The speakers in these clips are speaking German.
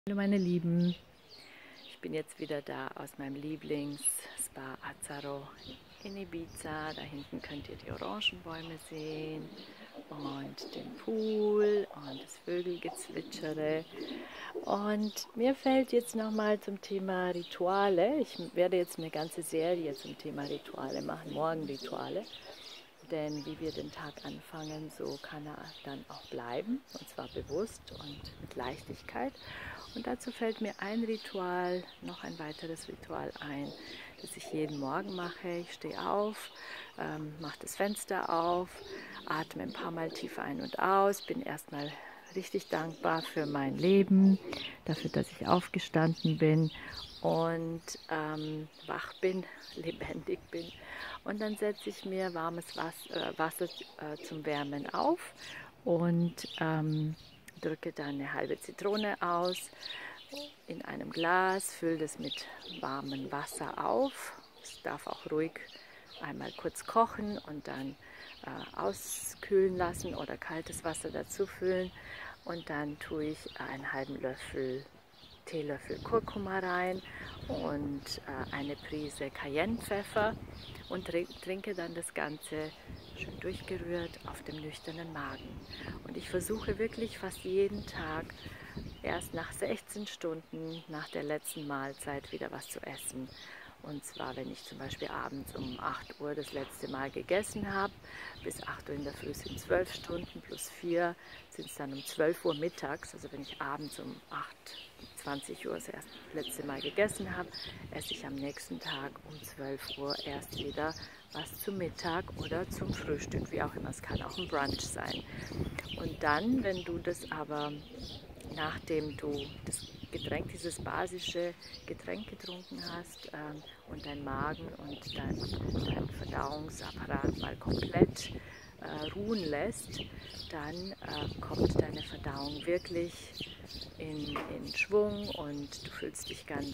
Hallo meine Lieben, ich bin jetzt wieder da aus meinem Lieblings-Spa Azzaro in Ibiza. Da hinten könnt ihr die Orangenbäume sehen und den Pool und das Vögelgezwitschere. Und mir fällt jetzt nochmal zum Thema Rituale. Ich werde jetzt eine ganze Serie zum Thema Rituale machen, Morgenrituale. Denn wie wir den Tag anfangen, so kann er dann auch bleiben, und zwar bewusst und mit Leichtigkeit. Und dazu fällt mir ein Ritual, noch ein weiteres Ritual ein, das ich jeden Morgen mache. Ich stehe auf, mache das Fenster auf, atme ein paar Mal tief ein und aus, bin erstmal richtig dankbar für mein Leben, dafür, dass ich aufgestanden bin und wach bin, lebendig bin. Und dann setze ich mir warmes Wasser zum Wärmen auf und drücke dann eine halbe Zitrone aus in einem Glas, fülle das mit warmem Wasser auf. Es darf auch ruhig einmal kurz kochen und dann auskühlen lassen oder kaltes Wasser dazu füllen. Und dann tue ich einen halben Teelöffel Kurkuma rein und eine Prise Cayennepfeffer und trinke dann das Ganze schön durchgerührt auf dem nüchternen Magen. Und ich versuche wirklich fast jeden Tag erst nach 16 Stunden nach der letzten Mahlzeit wieder was zu essen. Und zwar, wenn ich zum Beispiel abends um 8 Uhr das letzte Mal gegessen habe, bis 8 Uhr in der Früh sind 12 Stunden, plus 4 sind es dann um 12 Uhr mittags. Also wenn ich abends um 20 Uhr das letzte Mal gegessen habe, esse ich am nächsten Tag um 12 Uhr erst wieder was zum Mittag oder zum Frühstück, wie auch immer. Es kann auch ein Brunch sein. Und dann, wenn du das aber, nachdem du das Getränk, dieses basische Getränk getrunken hast und dein Magen und dein Verdauungsapparat mal komplett ruhen lässt, dann kommt deine Verdauung wirklich in Schwung und du fühlst dich ganz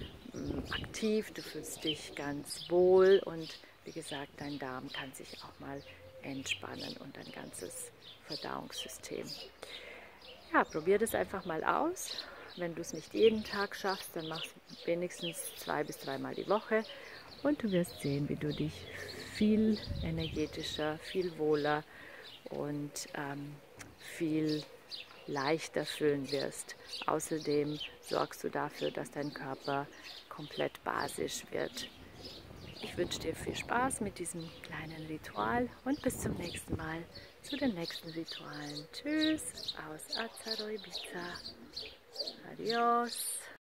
aktiv, du fühlst dich ganz wohl und wie gesagt, dein Darm kann sich auch mal entspannen und dein ganzes Verdauungssystem. Ja, probier das einfach mal aus. Wenn du es nicht jeden Tag schaffst, dann mach es wenigstens 2 bis 3 Mal die Woche und du wirst sehen, wie du dich viel energetischer, viel wohler und viel leichter fühlen wirst. Außerdem sorgst du dafür, dass dein Körper komplett basisch wird. Ich wünsche dir viel Spaß mit diesem kleinen Ritual und bis zum nächsten Mal zu den nächsten Ritualen. Tschüss aus Azzaro Ibiza. Adios.